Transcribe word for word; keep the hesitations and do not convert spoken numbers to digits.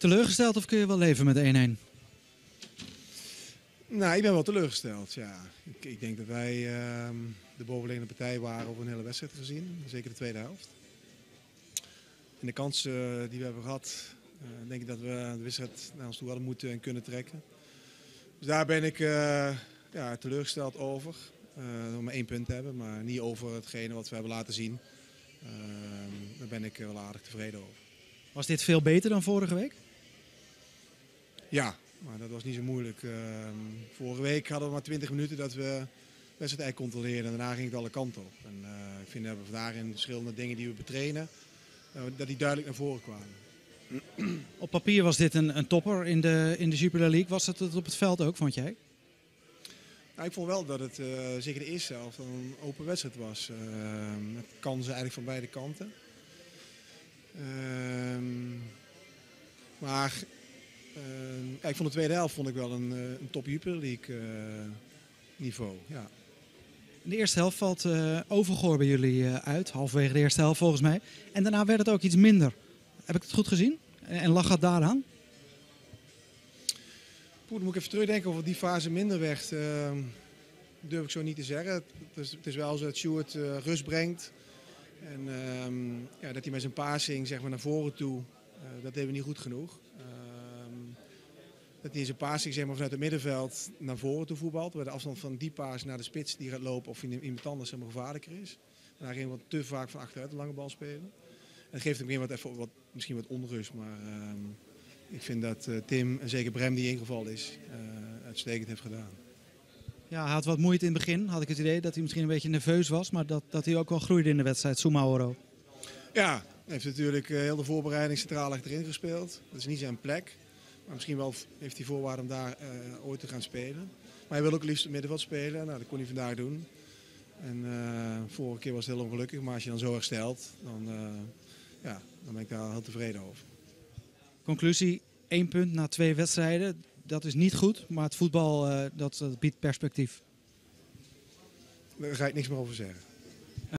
Teleurgesteld of kun je wel leven met één-één? Nou, ik ben wel teleurgesteld, ja. Ik, ik denk dat wij uh, de bovenliggende partij waren over een hele wedstrijd gezien. Zeker de tweede helft. En de kansen uh, die we hebben gehad, uh, denk ik dat we de wedstrijd naar ons toe hadden moeten en kunnen trekken. Dus daar ben ik uh, ja, teleurgesteld over. Uh, dat we maar één punt hebben, maar niet over hetgene wat we hebben laten zien. Uh, daar ben ik wel aardig tevreden over. Was dit veel beter dan vorige week? Ja, maar dat was niet zo moeilijk. Uh, vorige week hadden we maar twintig minuten dat we de wedstrijd eigenlijk controleerden. En daarna ging het alle kanten op. En, uh, ik vind dat we vandaag in verschillende dingen die we betrainen, uh, dat die duidelijk naar voren kwamen. Op papier was dit een, een topper in de, in de Jupiler League. Was het het op het veld ook, vond jij? Nou, ik vond wel dat het uh, zeker de eerste helft een open wedstrijd was. Uh, met kansen eigenlijk van beide kanten. Uh, maar uh, ja, ik vond de tweede helft vond ik wel een, een top Jupiler League uh, niveau. Ja. In de eerste helft valt uh, Overgoor bij jullie uh, uit. Halverwege de eerste helft volgens mij. En daarna werd het ook iets minder. Heb ik het goed gezien? En, en lag het daaraan? Poeh, dan moet ik even terugdenken of het die fase minder werd. Uh, durf ik zo niet te zeggen. Het is, het is wel zo dat Sjoerd uh, rust brengt. En uh, ja, dat hij met zijn passing zeg maar, naar voren toe, uh, dat deed we niet goed genoeg. Uh, dat hij in zijn passing zeg maar, vanuit het middenveld naar voren toe voetbalt. Waar de afstand van die paas naar de spits die gaat lopen of iemand anders zeg maar, gevaarlijker is. En daar ging wat te vaak van achteruit de lange bal spelen. En dat geeft hem weer wat, even, wat, misschien wat onrust. Maar uh, ik vind dat uh, Tim en zeker Brem die ingevallen is, uh, uitstekend heeft gedaan. Ja, hij had wat moeite in het begin. Had ik het idee dat hij misschien een beetje nerveus was. Maar dat, dat hij ook wel groeide in de wedstrijd, Soumaoro. Ja, hij heeft natuurlijk uh, heel de voorbereiding centraal achterin gespeeld. Dat is niet zijn plek. Maar misschien wel heeft hij voorwaarde om daar uh, ooit te gaan spelen. Maar hij wil ook liefst het middenveld spelen. Nou, dat kon hij vandaag doen. En uh, vorige keer was het heel ongelukkig. Maar als je dan zo herstelt, dan, uh, ja, dan ben ik daar heel tevreden over. Conclusie, één punt na twee wedstrijden. Dat is niet goed, maar het voetbal uh, dat, dat biedt perspectief. Daar ga ik niks meer over zeggen.